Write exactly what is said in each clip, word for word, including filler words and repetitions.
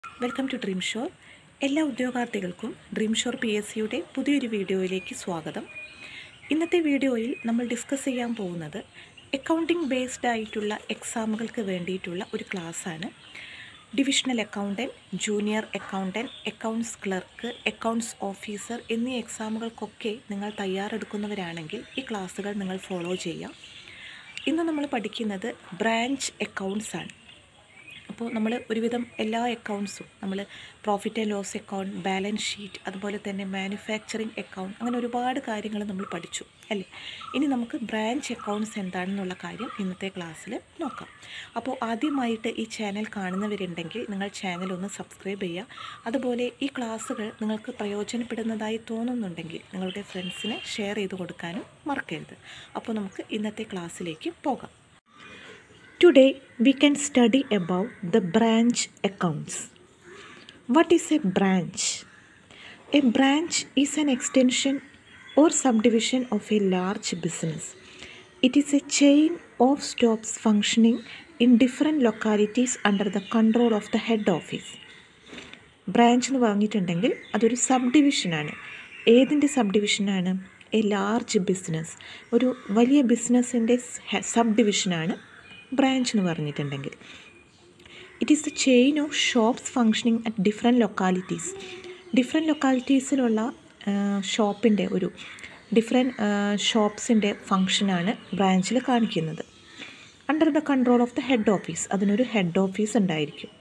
Welcome to Dream Shore. എല്ലാ ഉദ്യോഗാർത്ഥികൾക്കും Dream Shore P S സിയുടെ പുതിയൊരു വീഡിയോയിലേക്ക് സ്വാഗതം. ഇന്നത്തെ വീഡിയോയിൽ നമ്മൾ ഡിസ്കസ് ചെയ്യാൻ പോകുന്നത് അക്കൗണ്ടിംഗ് ബേസ്ഡ് ആയിട്ടുള്ള എക്സാമുകൾക്ക് വേണ്ടിയിട്ടുള്ള ഒരു ക്ലാസ്സാണ്. Divisional accountant, junior accountant, accounts clerk, accounts officer എന്നീ എക്സാമുകൾക്കൊക്കെ നിങ്ങൾ തയ്യാറെടുക്കുന്നവരാണെങ്കിൽ ഈ ക്ലാസ്സുകൾ നിങ്ങൾ ഫോളോ ചെയ്യാം. ഇന്ന് നമ്മൾ പഠിക്കുന്നത് ബ്രാഞ്ച് അക്കൗണ്ട്സ് ആണ്. അപ്പോൾ നമ്മൾ ഒരുവിധം എല്ലാ അക്കൗണ്ട്സും നമ്മൾ profit and loss account, balance sheet, അതുപോലെ തന്നെ മാനുഫാക്ചറിങ് അക്കൗണ്ട്, അങ്ങനെ ഒരുപാട് കാര്യങ്ങൾ നമ്മൾ പഠിച്ചു അല്ലേ. ഇനി നമുക്ക് ബ്രാഞ്ച് അക്കൗണ്ട്സ് എന്താണെന്നുള്ള കാര്യം ഇന്നത്തെ ക്ലാസ്സിൽ നോക്കാം. അപ്പോൾ ആദ്യമായിട്ട് ഈ ചാനൽ കാണുന്നവരുണ്ടെങ്കിൽ നിങ്ങൾ ചാനൽ ഒന്ന് സബ്സ്ക്രൈബ് ചെയ്യുക. അതുപോലെ ഈ ക്ലാസ്സുകൾ നിങ്ങൾക്ക് പ്രയോജനപ്പെടുന്നതായി തോന്നുന്നുണ്ടെങ്കിൽ നിങ്ങളുടെ ഫ്രണ്ട്സിന് ഷെയർ ചെയ്ത് കൊടുക്കാനും മറക്കരുത്. അപ്പോൾ നമുക്ക് ഇന്നത്തെ ക്ലാസ്സിലേക്ക് പോകാം. Today we can study about the branch accounts. What is a branch? A branch is an extension or subdivision of a large business. It is a chain of shops functioning in different localities under the control of the head office. Branch എന്ന് പറഞ്ഞിട്ടുണ്ടെങ്കിൽ അതൊരു sub ഡിവിഷനാണ്. ഏതിൻ്റെ sub ഡിവിഷനാണ്? A large business, ഒരു വലിയ ബിസിനസ്സിൻ്റെ sub ഡിവിഷനാണ് ബ്രാഞ്ച് എന്ന് പറഞ്ഞിട്ടുണ്ടെങ്കിൽ. It is a chain of shops functioning at different localities. Different ലൊക്കാലിറ്റീസിലുള്ള ഷോപ്പിൻ്റെ ഒരു ഡിഫറെൻറ്റ് ഷോപ്സിൻ്റെ ഫങ്ഷനാണ് ബ്രാഞ്ചിൽ കാണിക്കുന്നത്. Under the control of the head office, അതിനൊരു ഹെഡ് ഓഫീസ് ഉണ്ടായിരിക്കും.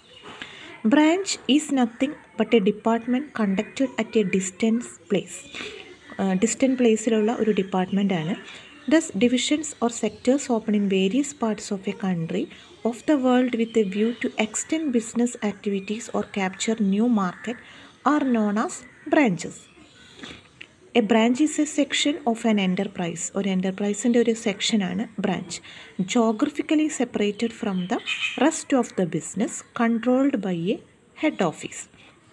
Branch is nothing but a department conducted at a distance place. Distant പ്ലേസിലുള്ള ഒരു ഡിപ്പാർട്ട്മെൻറ്റാണ്. Thus, divisions or sectors open in various parts of a country of the world with a view to extend business activities or capture new market are known as branches. A branch is a section of an enterprise. ഒരു എൻ്റർപ്രൈസിൻ്റെ ഒരു സെക്ഷനാണ് branch. Geographically separated from the rest of the business, controlled by a head office.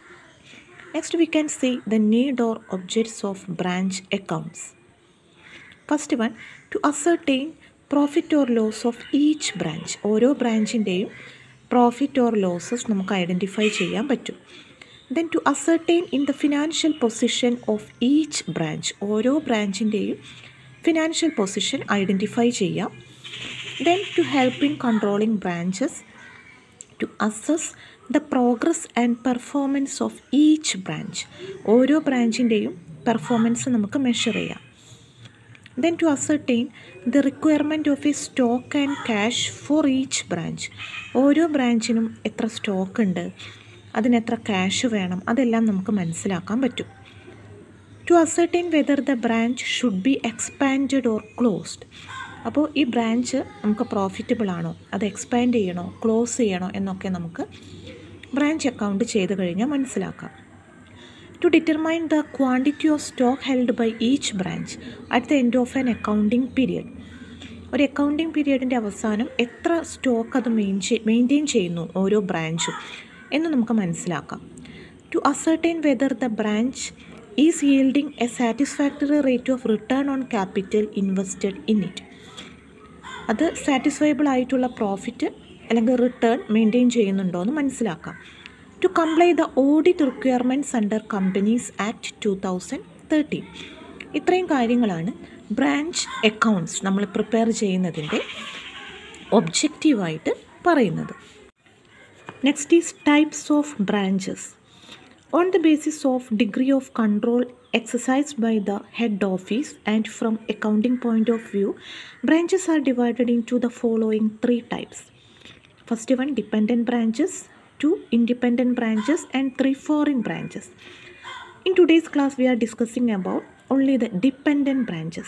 Next, we can see the need or objects of branch accounts. First one, to ascertain profit or loss of each branch. ഓരോ ബ്രാഞ്ചിൻ്റെയും profit or losses നമുക്ക് identify ചെയ്യാൻ പറ്റും. Then to ascertain in the financial position of each branch. ഓരോ ബ്രാഞ്ചിൻ്റെയും financial position identify ചെയ്യാം. Then to help in controlling branches, to assess the progress and performance of each branch. ഓരോ ബ്രാഞ്ചിൻ്റെയും performance നമുക്ക് measure ചെയ്യാം. Then to ascertain the requirement of a stock and cash for each branch. ഓരോ ബ്രാഞ്ചിനും എത്ര stock ഉണ്ട്, അതിനെത്ര cash വേണം, അതെല്ലാം നമുക്ക് മനസ്സിലാക്കാൻ പറ്റും. To ascertain whether the branch should be expanded or closed. അപ്പോൾ ഈ ബ്രാഞ്ച് നമുക്ക് പ്രോഫിറ്റബിൾ ആണോ, അത് എക്സ്പാൻഡ് ചെയ്യണോ, ക്ലോസ് ചെയ്യണോ എന്നൊക്കെ നമുക്ക് ബ്രാഞ്ച് അക്കൗണ്ട് ചെയ്ത് കഴിഞ്ഞാൽ മനസ്സിലാക്കാം. To determine the quantity of stock held by each branch at the end of an accounting period. ഒരു അക്കൗണ്ടിങ് പീരിയഡിൻ്റെ അവസാനം എത്ര സ്റ്റോക്ക് അത് മെയിൻറ്റെയിൻ ചെയ്യുന്നു ഓരോ ബ്രാഞ്ചും എന്ന് നമുക്ക് മനസ്സിലാക്കാം. To ascertain whether the branch is yielding a satisfactory rate of return on capital invested in it. അത് സാറ്റിസ്ഫൈബിൾ ആയിട്ടുള്ള പ്രോഫിറ്റ് അല്ലെങ്കിൽ റിട്ടേൺ മെയിൻറ്റെയിൻ ചെയ്യുന്നുണ്ടോ എന്ന് മനസ്സിലാക്കാം. To comply the audit requirements under companies act two thousand thirteen. ഇത്രയും കാര്യങ്ങളാണ് branch accounts നമ്മൾ prepare ചെയ്യുന്നതിൻ്റെ ഒബ്ജക്റ്റീവായിട്ട് പറയുന്നത്. Next is types of branches. On the basis of degree of control exercised by the head office and from accounting point of view, branches are divided into the following three types. First one, dependent branches, two independent branches, and three foreign branches. In today's class we are discussing about only the dependent branches.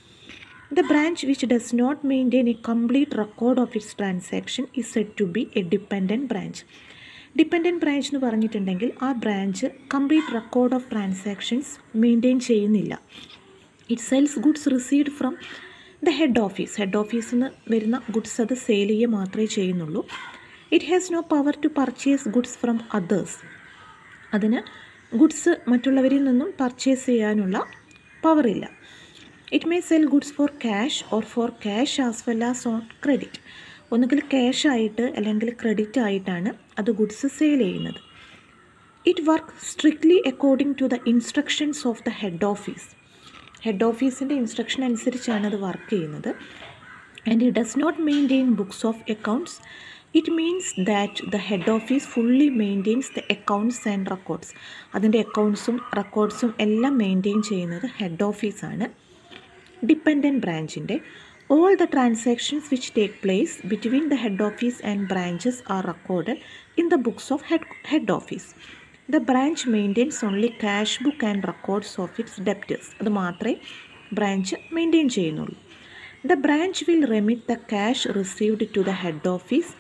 The branch which does not maintain a complete record of its transaction is said to be a dependent branch. Dependent branch എന്ന് പറഞ്ഞിട്ടുണ്ടെങ്കിൽ ആ branch complete record of transactions maintain ചെയ്യുന്നില്ല. It sells goods received from the head office. Head ഓഫീസിൽ നിന്ന് വരുന്ന goods അത് sale ചെയ്യുക മാത്രമേ ചെയ്യുന്നുള്ളൂ. It has no power to purchase goods from others. അതിന് ഗുഡ്സ് മറ്റുള്ളവരിൽ നിന്നും പർച്ചേസ് ചെയ്യാനുള്ള പവറില്ല. It may sell goods for cash or for cash as well as on credit. ഒന്നുകിൽ ക്യാഷ് ആയിട്ട് അല്ലെങ്കിൽ ക്രെഡിറ്റ് ആയിട്ടാണ് അത് ഗുഡ്സ് സെയിൽ ചെയ്യുന്നത്. It work strictly according to the instructions of the head office. Head ഓഫീസിൻ്റെ instruction അനുസരിച്ചാണ് അത് work ചെയ്യുന്നത്. And it does not maintain books of accounts. It means that the head office fully maintains the accounts and records. അതിൻ്റെ അക്കൗണ്ട്സും റെക്കോർഡ്സും എല്ലാം maintain ചെയ്യുന്നത് head ഓഫീസാണ്. ഡിപ്പെൻഡൻറ്റ് ബ്രാഞ്ചിൻ്റെ all the transactions which take place between the head office and branches are recorded in the books of head, head office. The branch maintains only cash book and records of its debtors. അത് മാത്രമേ branch maintain ചെയ്യുന്നുള്ളൂ. The branch will remit the cash received to the head office.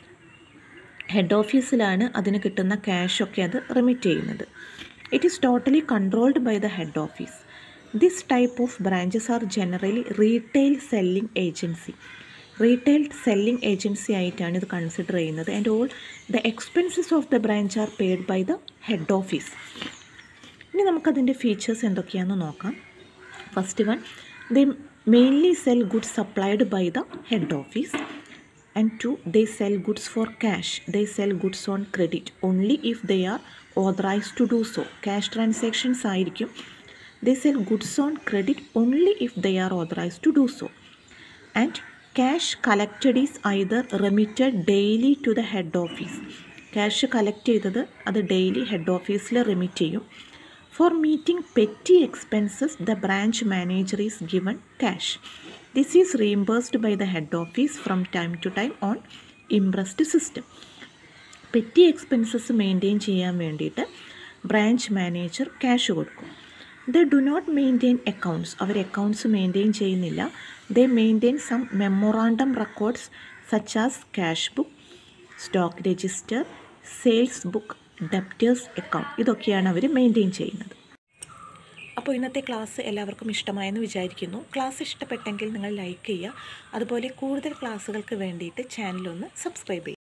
Head ഓഫീസിലാണ് അതിന് കിട്ടുന്ന ക്യാഷൊക്കെ അത് remit ചെയ്യുന്നത്. It is totally controlled by the head office. This type of branches are generally retail selling agency. Retail selling agency ആയിട്ടാണ് ഇത് consider ചെയ്യുന്നത്. And all the expenses of the branch are paid by the head office. ഇനി നമുക്കതിൻ്റെ features എന്തൊക്കെയാണെന്ന് നോക്കാം. First one, they mainly sell goods supplied by the head office. And two, they sell goods for cash. They sell goods on credit only if they are authorised to do so. Cash transactions ആയിരിക്കും. They sell goods on credit only if they are authorized to do so. And cash collected is either remitted daily to the head office. Cash collect ചെയ്തത് അത് daily head ഓഫീസിൽ remit ചെയ്യും. For meeting petty expenses, the branch manager is given cash. This is reimbursed by the head office from time to time on impressed system. Petty expenses maintain ചെയ്യാൻ വേണ്ടിയിട്ട് branch manager cash കൊടുക്കും. They do not maintain accounts. അവർ accounts maintain ചെയ്യുന്നില്ല. They maintain some memorandum records such as cash book, stock register, sales book, debtors account. ഇതൊക്കെയാണ് അവർ maintain ചെയ്യുന്നത്. അപ്പോൾ ഇന്നത്തെ ക്ലാസ് എല്ലാവർക്കും ഇഷ്ടമായെന്ന് വിചാരിക്കുന്നു. ക്ലാസ് ഇഷ്ടപ്പെട്ടെങ്കിൽ നിങ്ങൾ ലൈക്ക് ചെയ്യുക. അതുപോലെ കൂടുതൽ ക്ലാസ്സുകൾക്ക് വേണ്ടിയിട്ട് ചാനലൊന്ന് സബ്സ്ക്രൈബ് ചെയ്യുക.